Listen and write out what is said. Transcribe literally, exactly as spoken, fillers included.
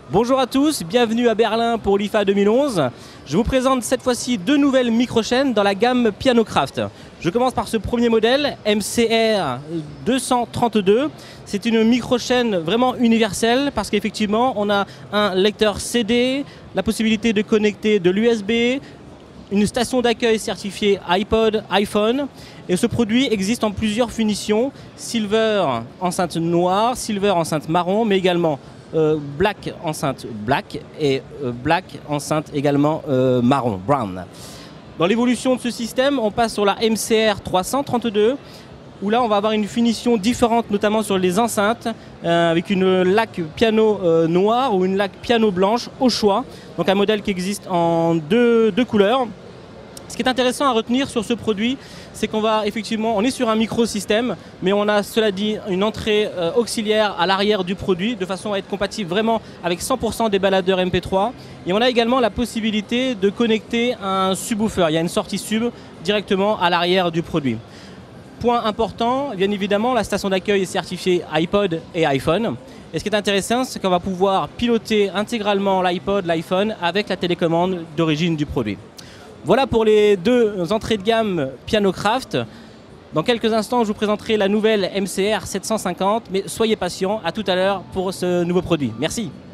Bonjour à tous, bienvenue à Berlin pour l'I F A deux mille onze. Je vous présente cette fois-ci deux nouvelles micro-chaînes dans la gamme Pianocraft. Je commence par ce premier modèle, M C R deux cent trente-deux. C'est une micro-chaîne vraiment universelle parce qu'effectivement on a un lecteur C D, la possibilité de connecter de l'U S B, une station d'accueil certifiée iPod, iPhone. Et ce produit existe en plusieurs finitions, silver enceinte noire, silver enceinte marron, mais également Euh, black enceinte black et euh, black enceinte également euh, marron, brown. Dans l'évolution de ce système, on passe sur la M C R trois cent trente-deux où là on va avoir une finition différente, notamment sur les enceintes, euh, avec une laque piano euh, noire ou une laque piano blanche au choix. Donc un modèle qui existe en deux, deux couleurs. Ce qui est intéressant à retenir sur ce produit, c'est qu'on va effectivement, on est sur un micro-système, mais on a, cela dit, une entrée euh, auxiliaire à l'arrière du produit, de façon à être compatible vraiment avec cent pour cent des baladeurs M P trois. Et on a également la possibilité de connecter un subwoofer. Il y a une sortie sub directement à l'arrière du produit. Point important, bien évidemment, la station d'accueil est certifiée iPod et iPhone. Et ce qui est intéressant, c'est qu'on va pouvoir piloter intégralement l'iPod, l'iPhone avec la télécommande d'origine du produit. Voilà pour les deux entrées de gamme Pianocraft. Dans quelques instants, je vous présenterai la nouvelle M C R sept cent cinquante, mais soyez patients, à tout à l'heure pour ce nouveau produit. Merci.